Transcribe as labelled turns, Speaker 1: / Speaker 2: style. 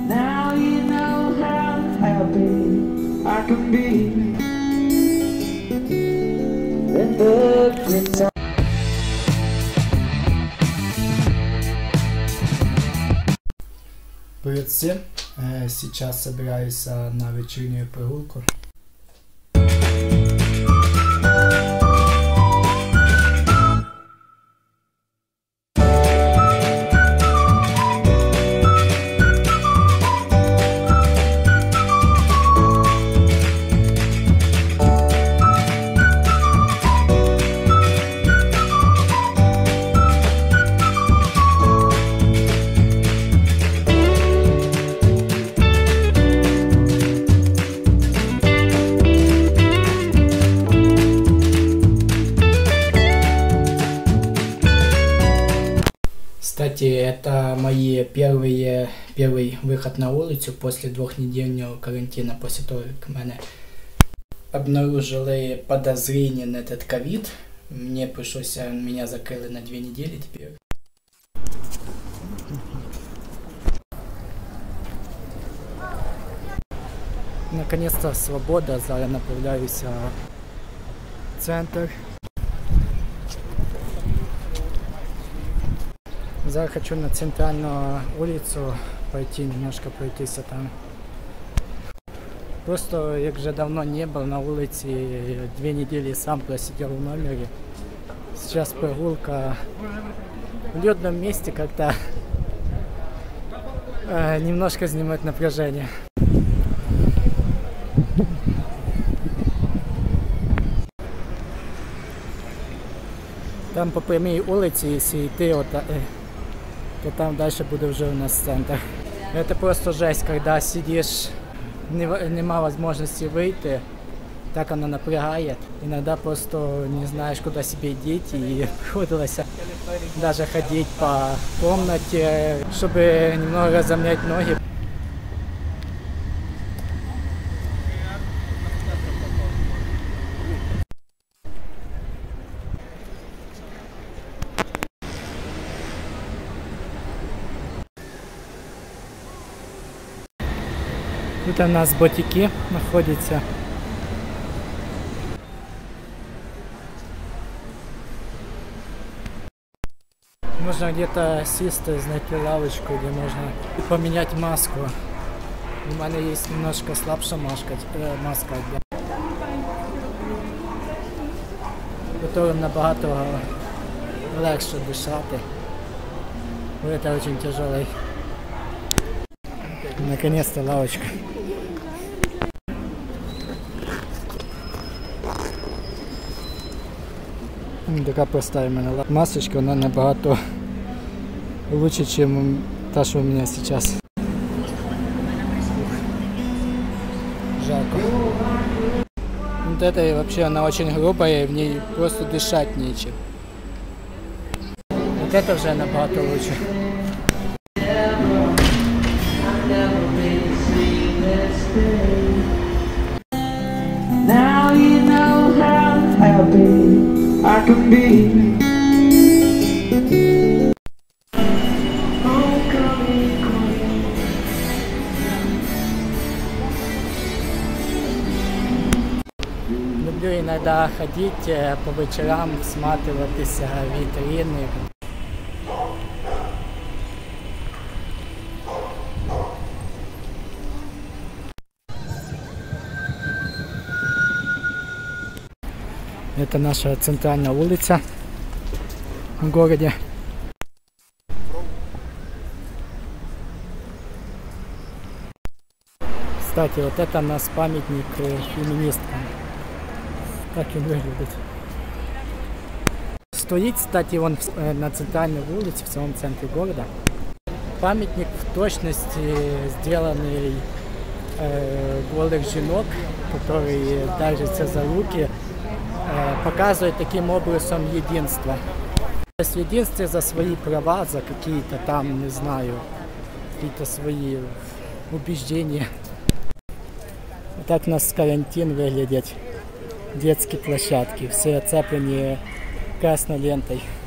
Speaker 1: Now you know how happy I can be in the good times.
Speaker 2: Привет всем! Сейчас собираюсь на вечернюю прогулку. Кстати, это первый выход на улицу после двухнедельного карантина, после того, как меня обнаружили подозрение на этот ковид. Меня закрыли на 2 недели теперь. Наконец-то свобода, зараз направляюсь в центр. Зараз хочу на центральную улицу пойти, немножко пройтися там. Просто, як вже давно не был на улице, 2 недели сам просидел в номере. Сейчас прогулка в людном месте как-то немножко снимает напряжение. Там по прямой улице, если идти, то там дальше буде вже у нас центр. Это просто жесть, когда сидишь, нема возможности выйти, так оно напрягает. Иногда просто не знаешь, куда себе деть, и приходилось даже ходить по комнате, чтобы немного разомнять ноги. Тут у нас бутики находятся. Можно где-то сесть, найти лавочку, где можно поменять маску. У меня есть немножко слабшая маска, которым набагато легче дышать. Это очень тяжелый. Наконец-то лавочка. Така простая у меня масочка, она набагато лучше, чем та, что у меня сейчас. Жалко. Вот это вообще она очень грубая, и в ней просто дышать нечем. Вот это уже набагато лучше.
Speaker 1: Now you know how happy I can be.
Speaker 2: Люблю иногда ходить по вечерам, всматриваться в витрины. Это наша центральная улица в городе. Кстати, вот это у нас памятник феминисткам. Так и выглядит. Стоит, кстати, он на центральной улице, в самом центре города. Памятник в точности сделанный голых женок, которые держатся за руки, показывает таким образом единство. Единство за свои права, за какие-то там, не знаю, какие-то свои убеждения. Вот так у нас карантин выглядит. Детские площадки, все оцеплены красной лентой.